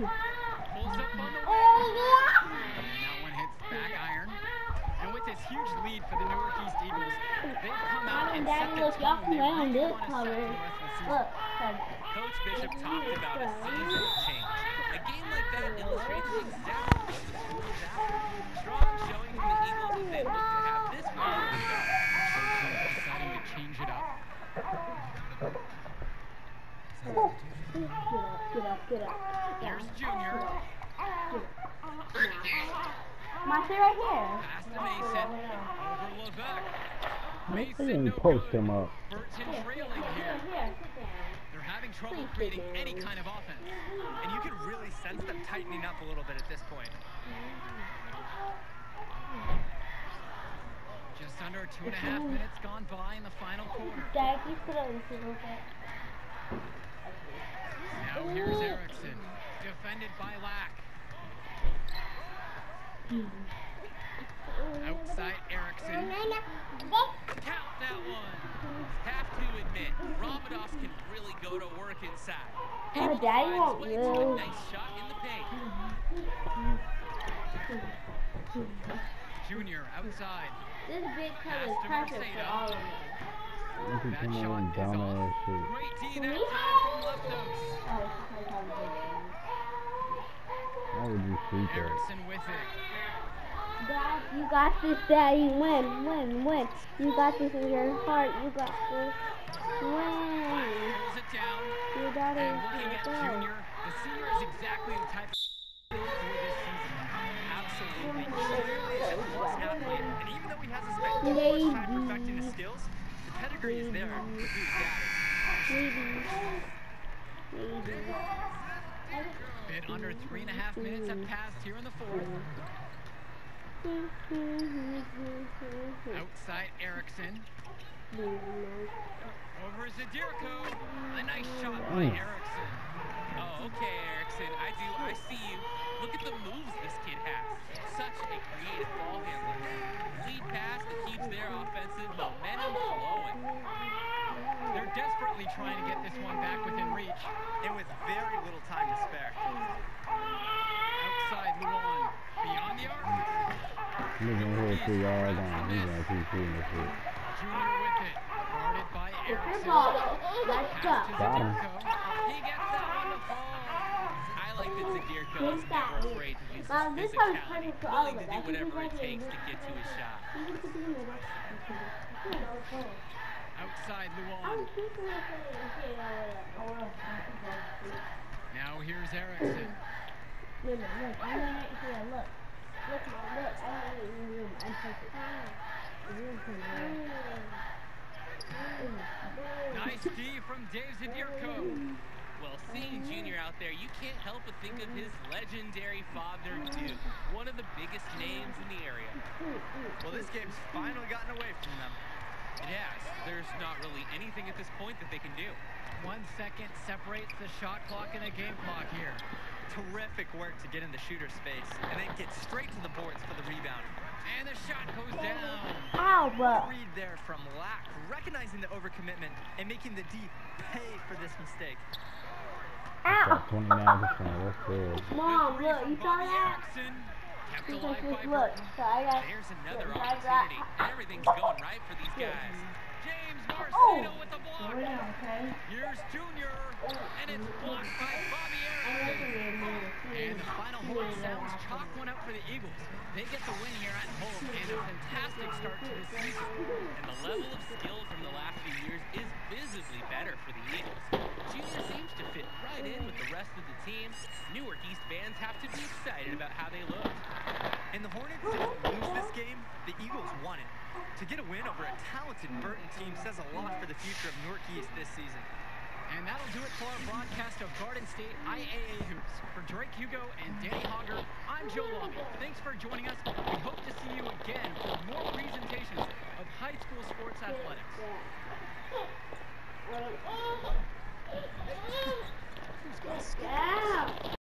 Pulls up on the wing. And that one hits back iron. And with this huge lead for the Newark East Eagles, they've come out and set the tone. They really want to set the rest of the season. Coach Bishop talked about a season of change. A game like that illustrates exactly what the school is after. Strong showing from the Eagles as they look to have this one on the go. Deciding to change it up. Get up. Here's Junior. My shit right here. Pass to Mason. Over Levesque. They didn't post him up. Burton trailing here. They're having trouble creating any kind of offense. And you can really sense them tightening up a little bit at this point. Just under 2.5 minutes gone by in the final quarter. Now here's Erickson, defended by Lack. Outside Erickson. Count that one. Have to admit, Ramadoff can really go to work inside. Oh, Daddy won't Way to a move. nice shot in the paint. Junior outside. This big color is perfect for all of us. Look at That him shot on is down off. that shit. Great D that Me? time from Leftos. Why would you shoot that? Erickson with it. Dad, you got this, Daddy. Win. You got this in your heart. You got this. Win. Pulls it down. Your daddy And is looking at good. Junior, the senior is exactly the type for this season. Absolutely. Clearly a plus athlete. And even though he hasn't spent too much time perfecting his skills, the pedigree is there with his dad. Bit under 3.5 minutes have passed here in the fourth. Outside Erickson. Over Zadirko. A nice shot by Erickson. Oh, okay, Erickson. I see you. Look at the moves this kid has. Such a creative ball handler. Lead pass that keeps their offensive momentum flowing. They're desperately trying to get this one back within reach. And with very little time to spare. Outside Luan. Beyond the arc. He's gonna hit 3 yards on. He's gonna keep shooting this shit. Junior with it. Guarded by Erickson. Let's Pass go. to Got him. Zadirko. He gets that one to fall. I like that Zadirko is never afraid to use his Mom, this one is physicality, perfect for all willing of to us. do I think whatever he's it like takes to get to his shot. Outside Luan. Now here's Erickson. Nice D from Dave Zadirko. Well, seeing Junior out there, you can't help but think of his legendary father, Duke. One of the biggest names in the area. Well, this game's finally gotten away from them. It has. There's not really anything at this point that they can do. 1 second separates the shot clock and the game clock here. Terrific work to get in the shooter space and then get straight to the boards for the rebound. And the shot goes down. Ow, but Read there from Lack, recognizing the overcommitment and making the D pay for this mistake. Got 29%. That's good. Mom, Three look, from you saw Bobby that? Erickson. Kept Look, alive by look. Burton. So I got. There's another I got- opportunity. Everything's going right for these guys. James Oh. Marcino with the block. Here's Junior. And it's blocked by Bobby Erickson. And the final horn sounds chalk one up for the Eagles. They get the win here at home and a fantastic start to the season. And the level of skill from the last few years is visibly better for the Eagles. Junior seems to fit right in with the rest of the team. Newark East fans have to be excited about how they look. And the Hornets didn't lose this game, the Eagles won it. To get a win over a talented Burton team says a lot for the future of Newark East this season. And that'll do it for our broadcast of Garden State IAA Hoops. For Drake Hugo and Danny Hogger, I'm Joe Lobby. Thanks for joining us. We hope to see you again for more presentations of high school sports athletics. Yeah.